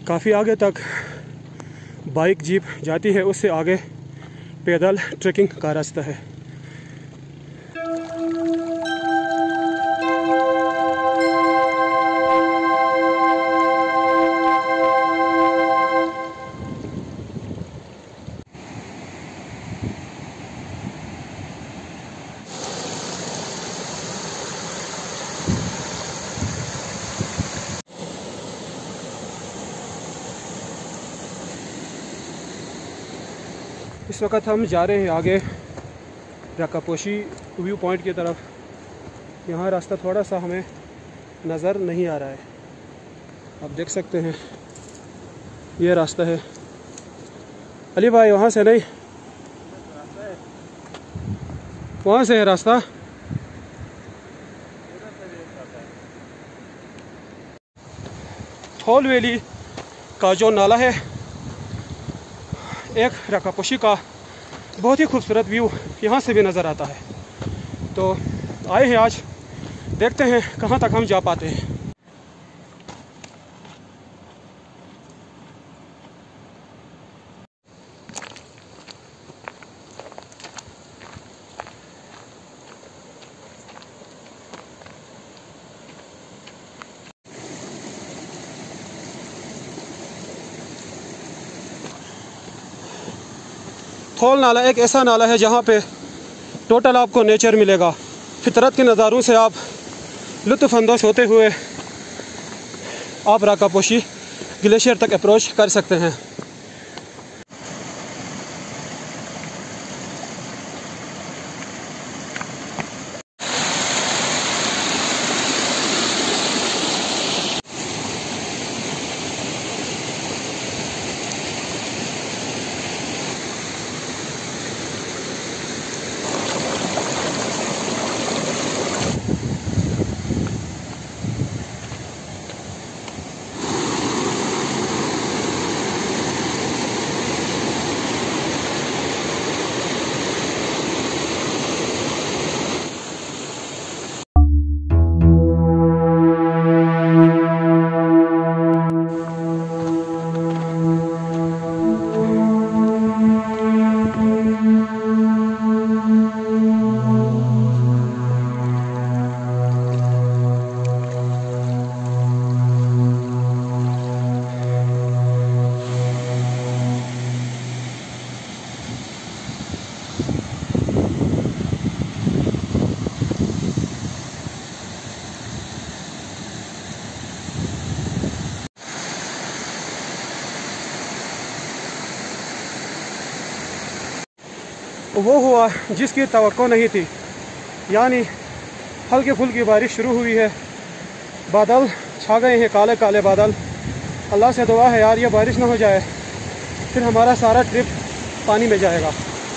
काफ़ी आगे तक बाइक जीप जाती है, उससे आगे पैदल ट्रैकिंग का रास्ता है। इस वक्त हम जा रहे हैं आगे राकापोशी व्यू पॉइंट की तरफ। यहाँ रास्ता थोड़ा सा हमें नज़र नहीं आ रहा है, आप देख सकते हैं ये रास्ता है। अली भाई वहाँ से नहीं, वहाँ से है रास्ता। थोल वैली का जो नाला है, एक रकापोशी का बहुत ही खूबसूरत व्यू यहाँ से भी नज़र आता है। तो आए हैं आज, देखते हैं कहाँ तक हम जा पाते हैं। थोल नाला एक ऐसा नाला है जहाँ पे टोटल आपको नेचर मिलेगा। फितरत के नज़ारों से आप लुत्फ़अंदोज़ होते हुए आप राकापोशी ग्लेशियर तक अप्रोच कर सकते हैं। वो हुआ जिसकी तवक्को नहीं थी, यानी हल्की फुल्की बारिश शुरू हुई है, बादल छा गए हैं, काले काले बादल। अल्लाह से दुआ है यार ये बारिश ना हो जाए, फिर हमारा सारा ट्रिप पानी में जाएगा।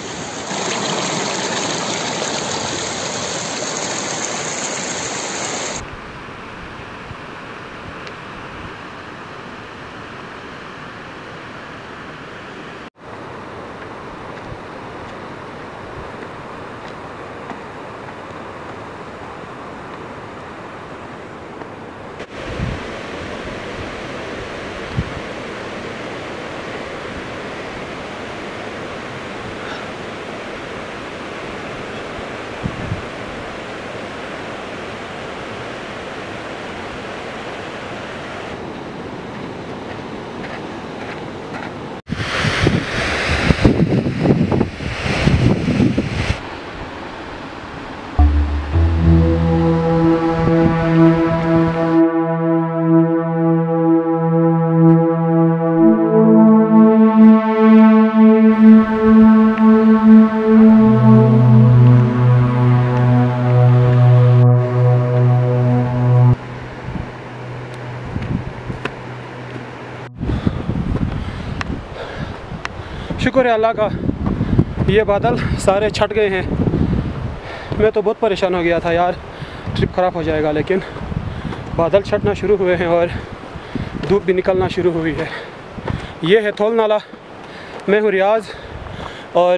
शुक्र है अल्लाह का, ये बादल सारे छट गए हैं। मैं तो बहुत परेशान हो गया था यार, ट्रिप ख़राब हो जाएगा, लेकिन बादल छटना शुरू हुए हैं और धूप भी निकलना शुरू हुई है। ये है थोल नाला, मैं हूँ रियाज और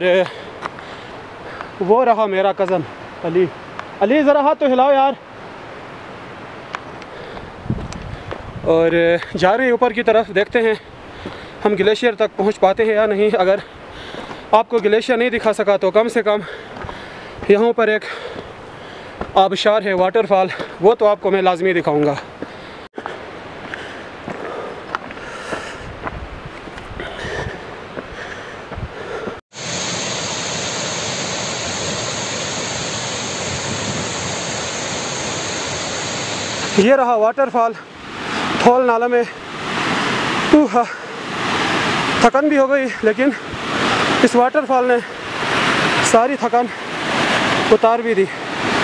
वो रहा मेरा कज़न अली। अली ज़रा हाथ तो हिलाओ यार। और जा रहे हैं ऊपर की तरफ। देखते हैं हम ग्लेशियर तक पहुंच पाते हैं या नहीं। अगर आपको ग्लेशियर नहीं दिखा सका तो कम से कम यहाँ पर एक आबशार है, वाटरफॉल, वो तो आपको मैं लाजमी दिखाऊंगा। ये रहा वाटरफॉल थोल नाला में। थकान भी हो गई, लेकिन इस वाटरफॉल ने सारी थकान उतार भी दी।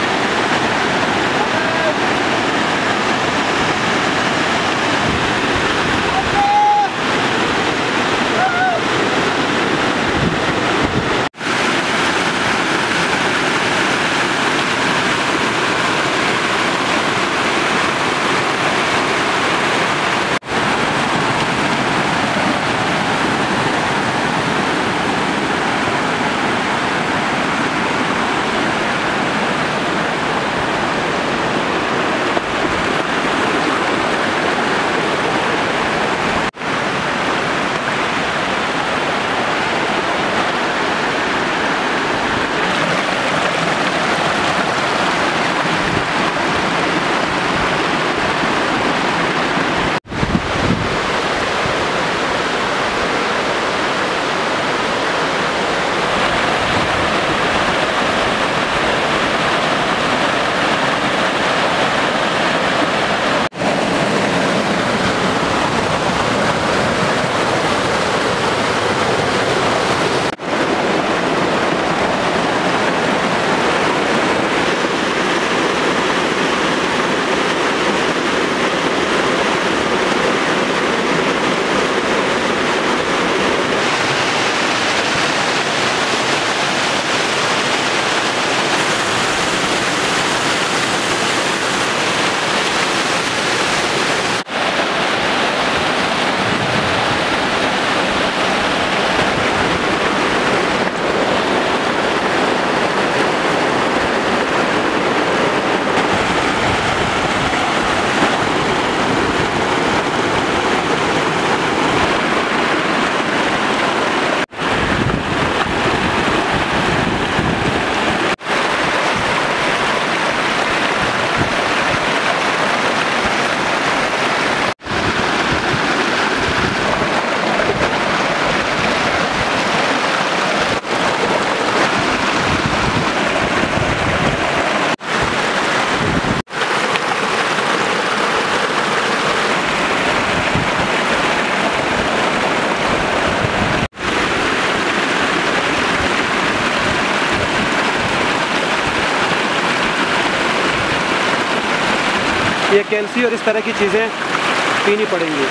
ये कैल्सी और इस तरह की चीज़ें पीनी पड़ेंगी।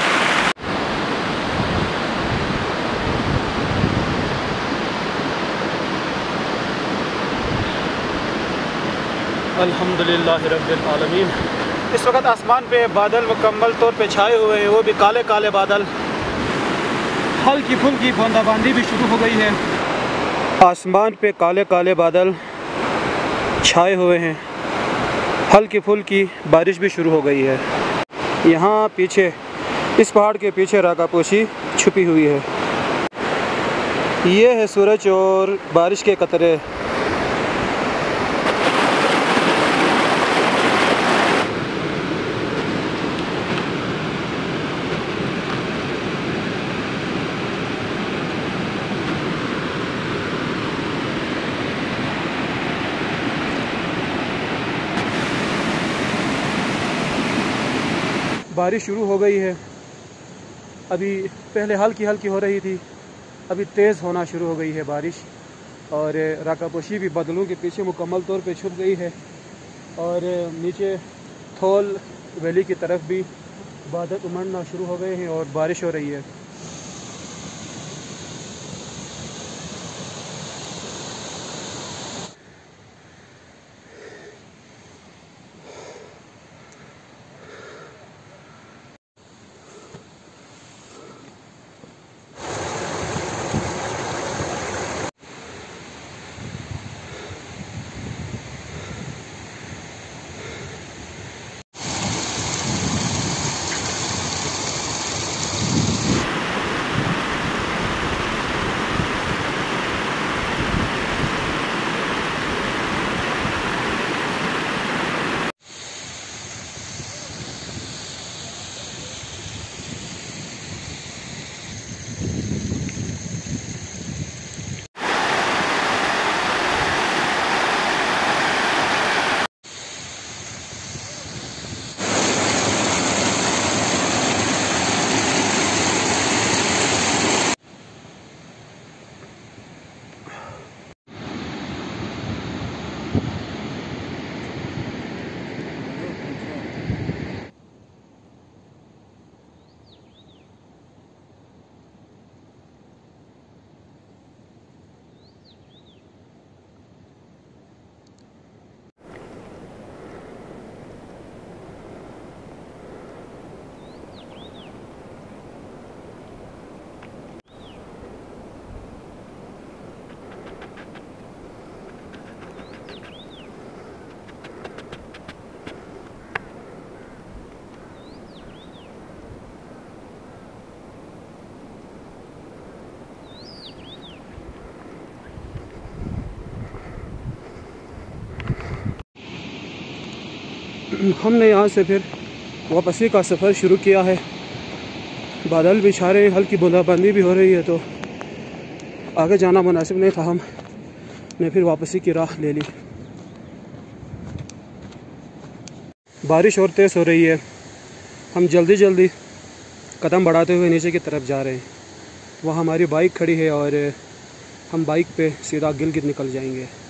अल्हम्दुलिल्लाह रब्बिल आलमीन। इस वक्त आसमान पे बादल मुकम्मल तौर पे छाए हुए हैं, वो भी काले काले बादल। हल्की फुल्की बूंदाबांदी भी शुरू हो गई है। आसमान पे काले काले बादल छाए हुए हैं, हल्की फुल्की बारिश भी शुरू हो गई है। यहाँ पीछे इस पहाड़ के पीछे राकापोशी छुपी हुई है। ये है सूरज और बारिश के कतरे। बारिश शुरू हो गई है। अभी पहले हल्की हल्की हो रही थी, अभी तेज़ होना शुरू हो गई है बारिश। और राकापोशी भी बादलों के पीछे मुकम्मल तौर पे छुप गई है। और नीचे थोल वैली की तरफ भी बादल उमड़ना शुरू हो गए हैं और बारिश हो रही है। हमने यहाँ से फिर वापसी का सफ़र शुरू किया है। बादल भी छा रहे हैं, हल्की बूंदाबांदी भी हो रही है, तो आगे जाना मुनासिब नहीं था, हमने फिर वापसी की राह ले ली। बारिश और तेज़ हो रही है, हम जल्दी जल्दी कदम बढ़ाते हुए नीचे की तरफ जा रहे हैं। वहाँ हमारी बाइक खड़ी है और हम बाइक पे सीधा गिलगित निकल जाएंगे।